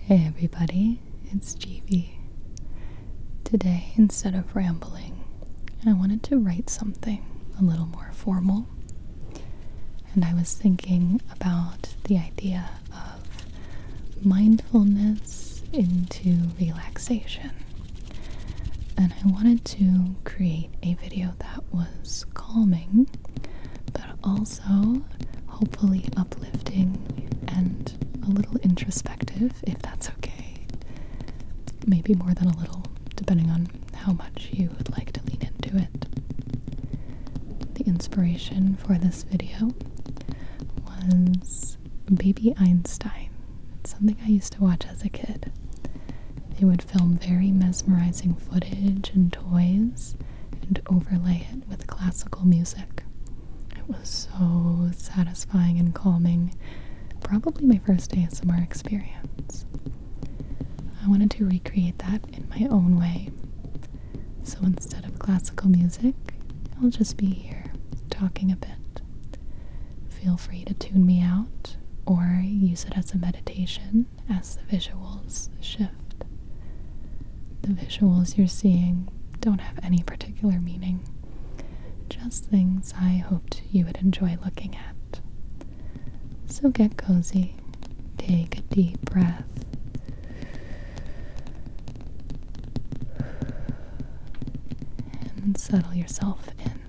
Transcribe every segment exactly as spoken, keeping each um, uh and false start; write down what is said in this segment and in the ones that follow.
Hey everybody, it's Gibi. Today, instead of rambling, I wanted to write something a little more formal. And I was thinking about the idea of mindfulness into relaxation. And I wanted to create a video that was calming, but also hopefully uplifting and a little introspective, if that's okay. Maybe more than a little, depending on how much you would like to lean into it. The inspiration for this video was Baby Einstein. It's something I used to watch as a kid. They would film very mesmerizing footage and toys and overlay it with classical music. It was so satisfying and calming. Probably my first A S M R experience. I wanted to recreate that in my own way. So instead of classical music, I'll just be here talking a bit. Feel free to tune me out or use it as a meditation as the visuals shift. The visuals you're seeing don't have any particular meaning, just things I hoped you would enjoy looking at. So get cozy, take a deep breath, and settle yourself in.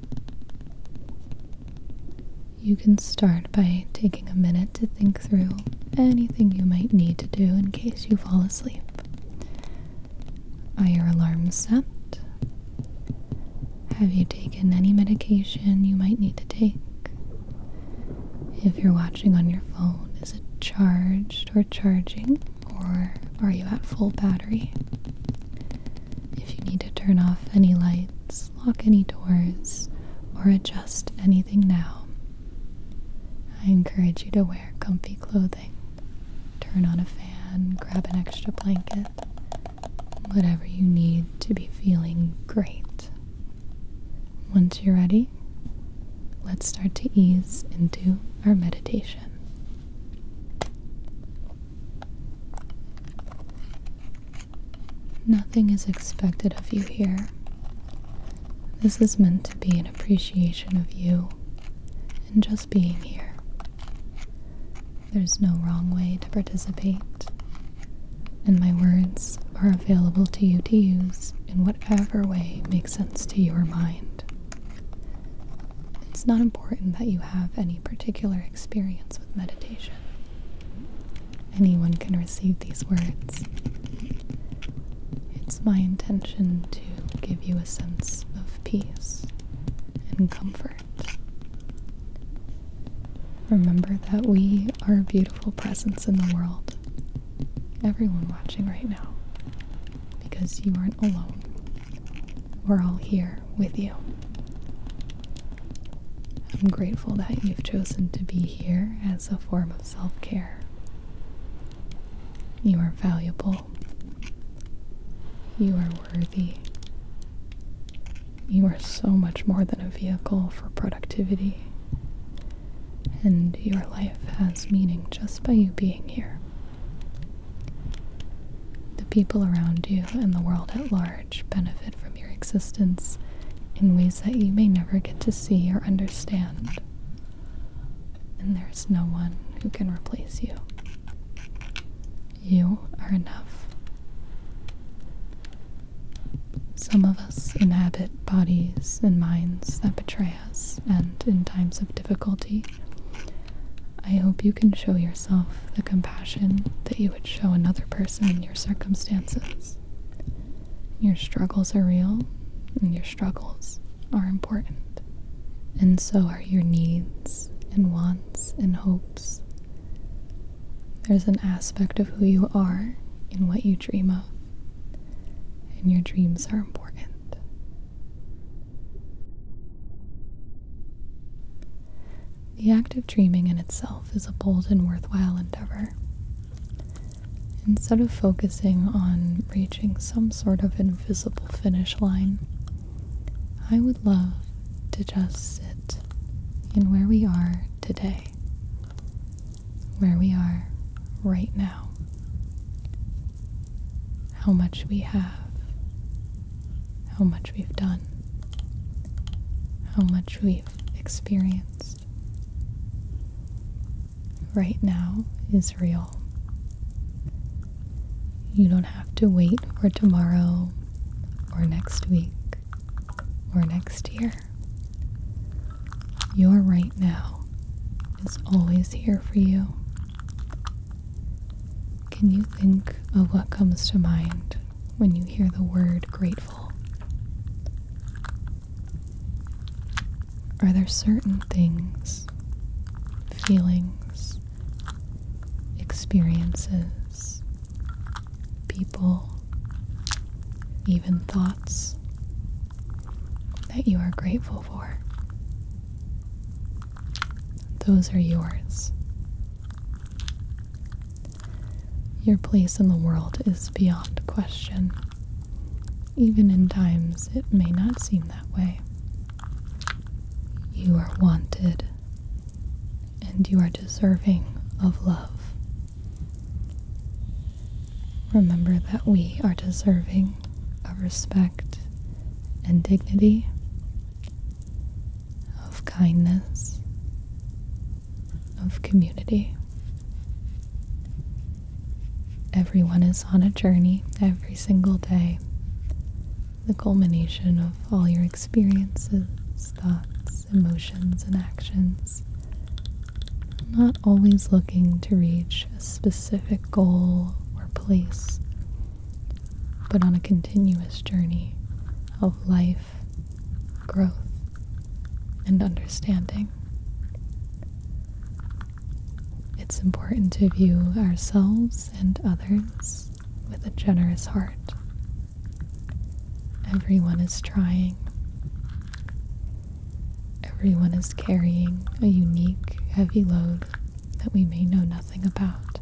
You can start by taking a minute to think through anything you might need to do in case you fall asleep. Are your alarms set? Have you taken any medication you might need to take? If you're watching on your phone, is it charged or charging, or are you at full battery? If you need to turn off any lights, lock any doors, or adjust anything now, I encourage you to wear comfy clothing, turn on a fan, grab an extra blanket, whatever you need to be feeling great. Once you're ready, let's start to ease into our meditation. Nothing is expected of you here. This is meant to be an appreciation of you and just being here. There's no wrong way to participate, and my words are available to you to use in whatever way makes sense to your mind. It's not important that you have any particular experience with meditation. Anyone can receive these words. It's my intention to give you a sense of peace and comfort. Remember that we are a beautiful presence in the world. Everyone watching right now, because you aren't alone. We're all here with you. I'm grateful that you've chosen to be here as a form of self-care. You are valuable. You are worthy. You are so much more than a vehicle for productivity. And your life has meaning just by you being here. The people around you and the world at large benefit from your existence in ways that you may never get to see or understand. And there's no one who can replace you. You are enough. Some of us inhabit bodies and minds that betray us, and in times of difficulty, I hope you can show yourself the compassion that you would show another person in your circumstances. Your struggles are real, and your struggles are important. And so are your needs and wants and hopes. There's an aspect of who you are in what you dream of, and your dreams are important. The act of dreaming in itself is a bold and worthwhile endeavor. Instead of focusing on reaching some sort of invisible finish line, I would love to just sit in where we are today, where we are right now. how much we have, how much we've done, how much we've experienced. Right now is real. You don't have to wait for tomorrow or next week or next year. Your right now is always here for you. Can you think of what comes to mind when you hear the word grateful? Are there certain things, feelings, experiences, people, even thoughts that you are grateful for? Those are yours. Your place in the world is beyond question, even in times it may not seem that way. You are wanted, and you are deserving of love. Remember that we are deserving of respect and dignity, of kindness, of community. Everyone is on a journey every single day, the culmination of all your experiences, thoughts, emotions, and actions. Not always looking to reach a specific goal or place, but on a continuous journey of life, growth, and understanding. It's important to view ourselves and others with a generous heart. Everyone is trying. Everyone is carrying a unique, heavy load that we may know nothing about.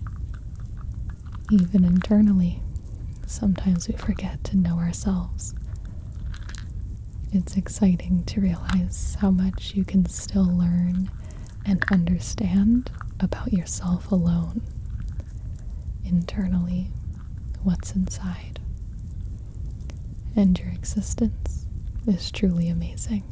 Even internally, sometimes we forget to know ourselves. It's exciting to realize how much you can still learn and understand about yourself alone, internally, what's inside. And your existence is truly amazing.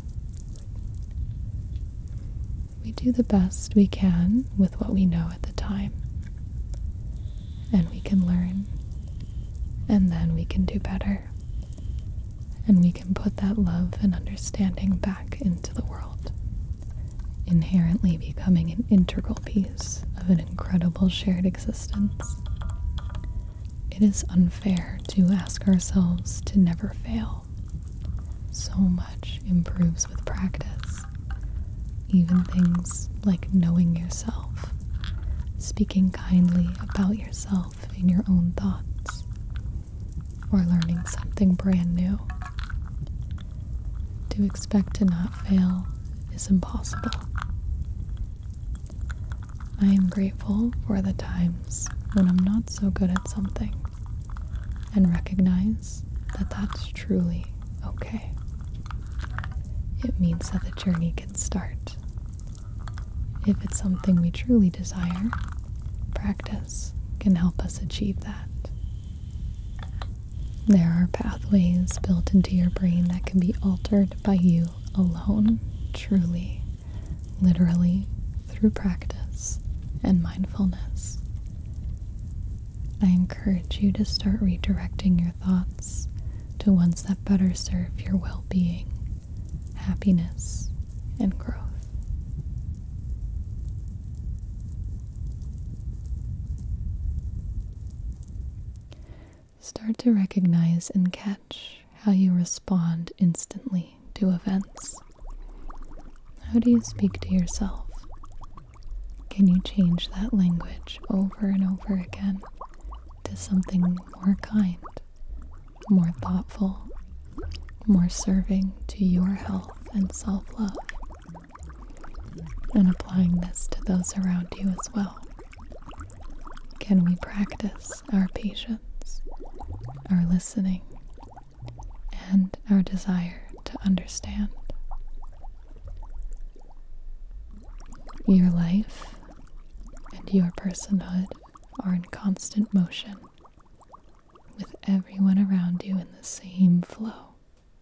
We do the best we can with what we know at the time, and we can learn, and then we can do better, and we can put that love and understanding back into the world, inherently becoming an integral piece of an incredible shared existence. It is unfair to ask ourselves to never fail. So much improves with practice. Even things like knowing yourself, speaking kindly about yourself in your own thoughts, or learning something brand new. To expect to not fail is impossible. I am grateful for the times when I'm not so good at something, and recognize that that's truly okay. It means that the journey can start. If it's something we truly desire, practice can help us achieve that. There are pathways built into your brain that can be altered by you alone, truly, literally, through practice and mindfulness. I encourage you to start redirecting your thoughts to ones that better serve your well-being, happiness, and growth. Start to recognize and catch how you respond instantly to events. How do you speak to yourself? Can you change that language over and over again to something more kind, more thoughtful, more serving to your health and self-love? And applying this to those around you as well. Can we practice our patience, our listening, and our desire to understand? Your life and your personhood are in constant motion, with everyone around you in the same flow.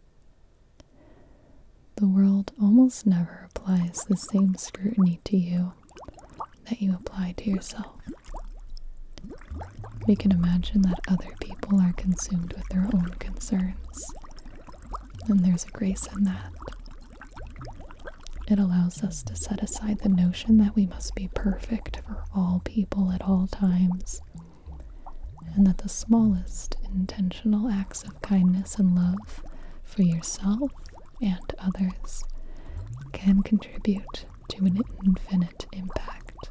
The world almost never applies the same scrutiny to you that you apply to yourself. We can imagine that other people are consumed with their own concerns, and there's a grace in that. It allows us to set aside the notion that we must be perfect for all people at all times, and that the smallest intentional acts of kindness and love for yourself and others can contribute to an infinite impact.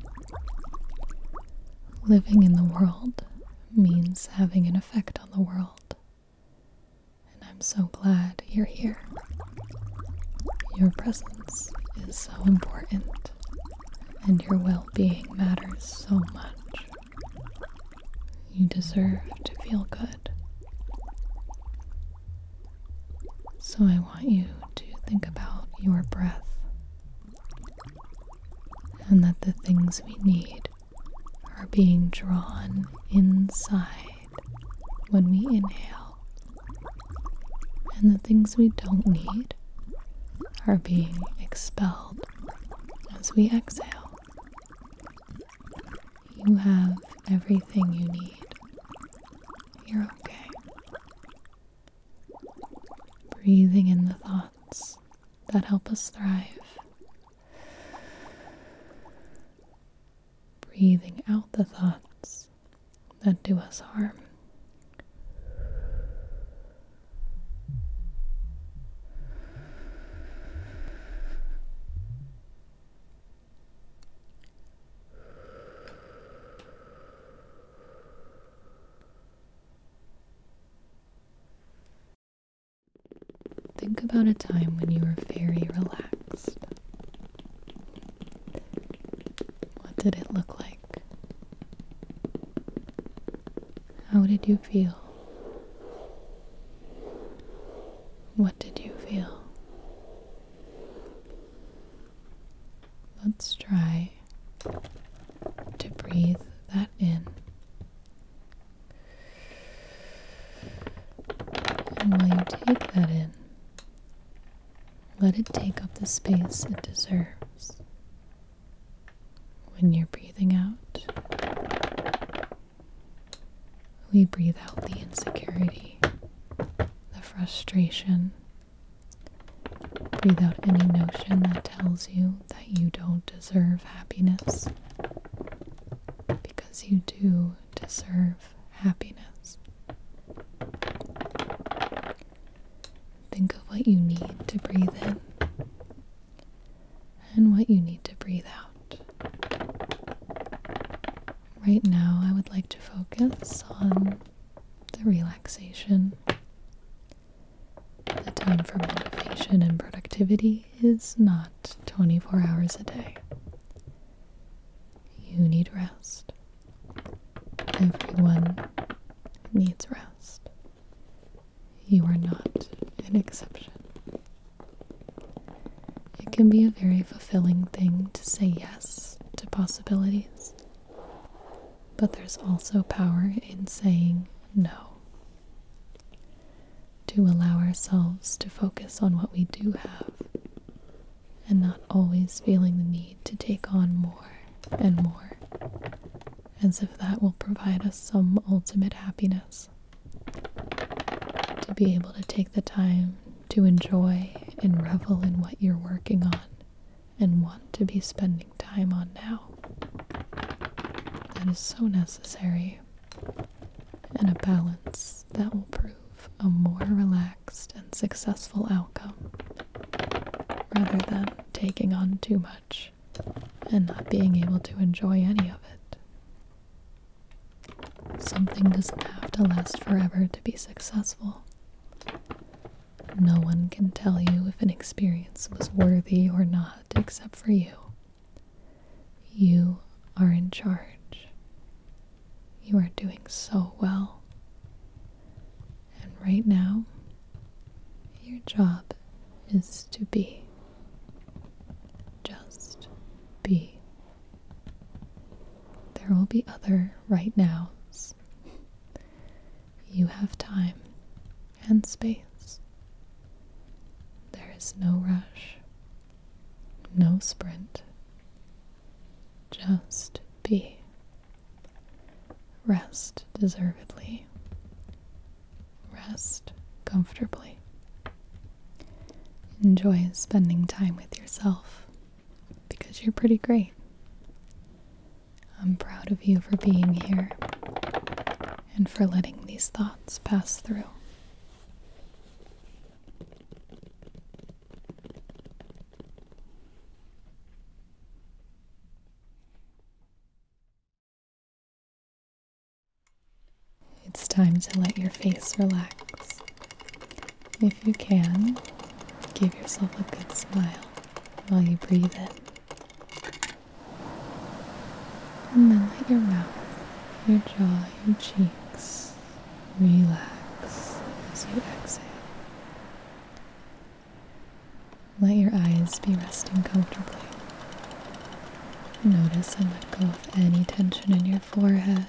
Living in the world means having an effect on the world, and I'm so glad you're here. Your presence is so important, and your well-being matters so much. You deserve to feel good. So I want you to think about your breath, and that the things we need are being drawn inside when we inhale, and the things we don't need are being expelled as we exhale. You have everything you need. You're okay. Breathing in the thoughts that help us thrive. Breathing out the thoughts that do us harm. Think about a time when you were very relaxed. What did it look like? How did you feel? What did you feel? Let's try to breathe that in. And while you take that in, let it take up the space it deserves. When you're breathing out, we breathe out the insecurity, the frustration. Breathe out any notion that tells you that you don't deserve happiness, because you do deserve happiness. Think of what you need to breathe in and what you need to breathe out. Right now, I would like to focus on the relaxation. The time for motivation and productivity is not twenty-four hours a day. You need rest. Everyone needs rest. You are not an exception. It can be a very fulfilling thing to say yes to possibilities, but there's also power in saying no. To allow ourselves to focus on what we do have, and not always feeling the need to take on more and more, as if that will provide us some ultimate happiness. To be able to take the time to enjoy and revel in what you're working on and want to be spending time on now. That is so necessary, and a balance that will prove a more relaxed and successful outcome, rather than taking on too much and not being able to enjoy any of it. Something doesn't have to last forever to be successful. No one can tell you if an experience was worthy or not except for you. You are in charge. You are doing so well. And right now, your job is to be. Just be. There will be other right nows. You have time and space. There is no rush, no sprint. Just be. Rest deservedly. Rest comfortably. Enjoy spending time with yourself because you're pretty great. I'm proud of you for being here and for letting these thoughts pass through. It's time to let your face relax. If you can, give yourself a good smile while you breathe in. And then let your mouth, your jaw, your cheeks relax as you exhale. Let your eyes be resting comfortably. Notice and let go of any tension in your forehead,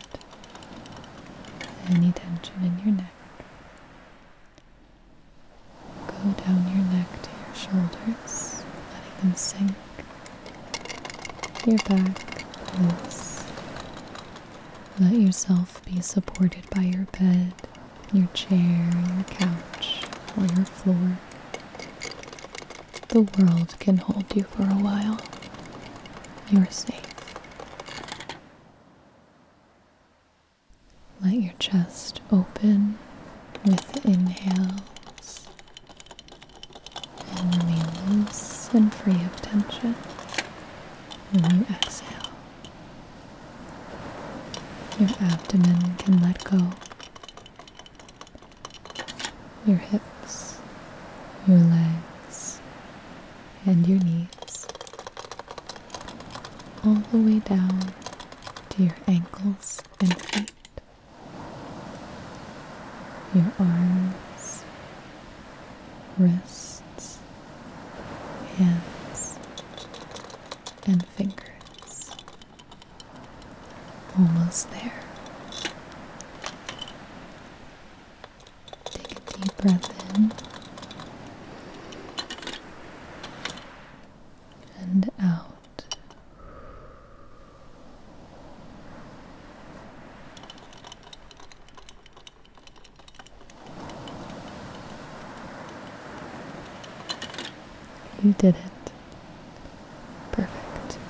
any tension in your neck. Go down your neck to your shoulders, letting them sink. Your back loose. Let yourself be supported by your bed, your chair, your couch, or your floor. The world can hold you for a while. You're safe. Let your chest open with inhales and remain loose and free of tension when you exhale. Your abdomen can let go. Your hips, your legs, and your knees, all the way down to your ankles and feet. Your arms, wrists, hands, and fingers. Almost there. Take a deep breath in and out. You did it. Perfect.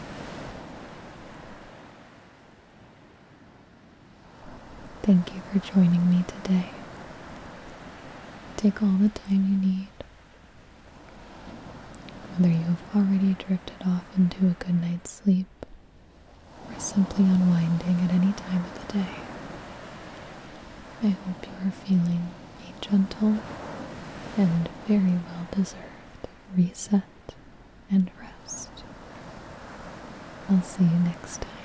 Thank you for joining me today. Take all the time you need. Whether you have already drifted off into a good night's sleep or simply unwinding at any time of the day, I hope you are feeling a gentle and very well deserved reset and rest. I'll see you next time.